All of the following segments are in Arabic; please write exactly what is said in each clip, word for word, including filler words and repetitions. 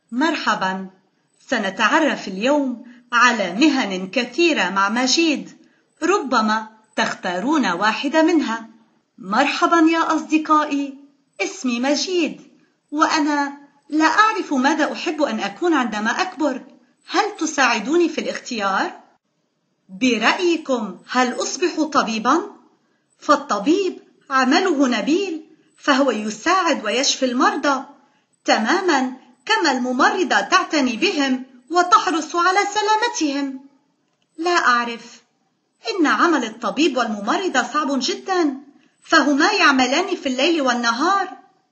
مرحبا، سنتعرف اليوم على مهن كثيرة مع مجيد، ربما تختارون واحدة منها. مرحبا يا أصدقائي، اسمي مجيد وأنا لا أعرف ماذا أحب أن أكون عندما أكبر. هل تساعدوني في الاختيار؟ برأيكم هل أصبح طبيبا؟ فالطبيب عمله نبيل، فهو يساعد ويشفي المرضى تماما كما الممرضة تعتني بهم وتحرص على سلامتهم. لا أعرف، إن عمل الطبيب والممرضة صعب جدا، فهما يعملان في الليل والنهار.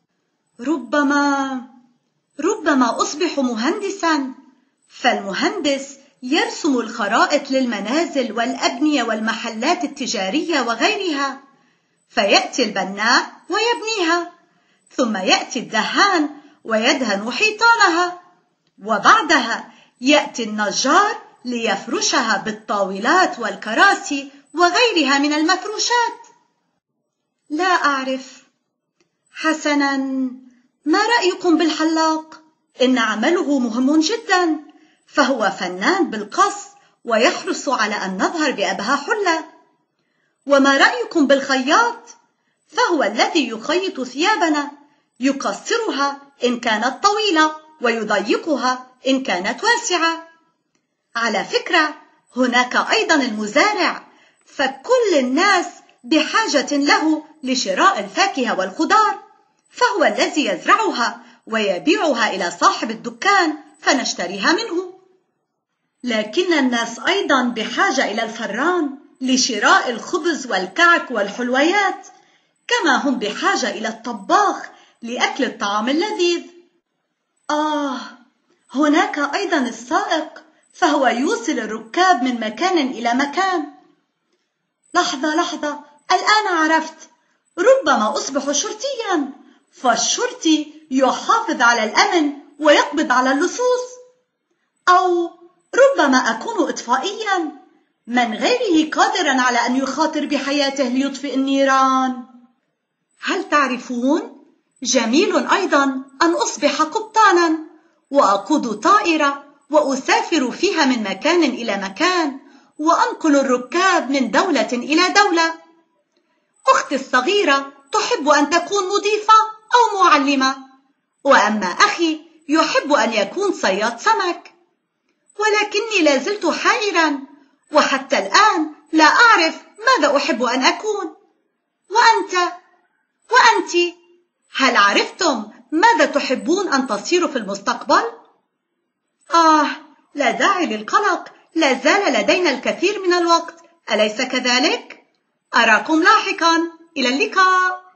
ربما ربما أصبح مهندسا، فالمهندس يرسم الخرائط للمنازل والأبنية والمحلات التجارية وغيرها، فيأتي البناء ويبنيها، ثم يأتي الدهان ويدهن حيطانها، وبعدها يأتي النجار ليفرشها بالطاولات والكراسي وغيرها من المفروشات. لا أعرف. حسناً، ما رأيكم بالحلاق؟ إن عمله مهم جداً، فهو فنان بالقص ويحرص على أن نظهر بأبهى حلة. وما رأيكم بالخياط؟ فهو الذي يخيط ثيابنا، يقصرها إن كانت طويلة ويضيقها إن كانت واسعة. على فكرة، هناك أيضا المزارع، فكل الناس بحاجة له لشراء الفاكهة والخضار، فهو الذي يزرعها ويبيعها إلى صاحب الدكان فنشتريها منه. لكن الناس أيضا بحاجة إلى الفران لشراء الخبز والكعك والحلويات، كما هم بحاجة إلى الطباخ لأكل الطعام اللذيذ. آه، هناك أيضا السائق، فهو يوصل الركاب من مكان إلى مكان. لحظة لحظة، الآن عرفت، ربما أصبح شرطيا، فالشرطي يحافظ على الأمن ويقبض على اللصوص. أو ربما أكون إطفائيا، من غيره قادرا على أن يخاطر بحياته ليطفئ النيران. هل تعرفون، جميل أيضا أن أصبح قبطانا وأقود طائرة وأسافر فيها من مكان إلى مكان وأنقل الركاب من دولة إلى دولة. أختي الصغيرة تحب أن تكون مضيفة أو معلمة، وأما أخي يحب أن يكون صياد سمك. ولكني لازلت حائرا، وحتى الآن لا أعرف ماذا أحب أن أكون. وأنت وأنت هل عرفتم ماذا تحبون أن تصيروا في المستقبل؟ آه، لا داعي للقلق، لا زال لدينا الكثير من الوقت، أليس كذلك؟ أراكم لاحقا، إلى اللقاء.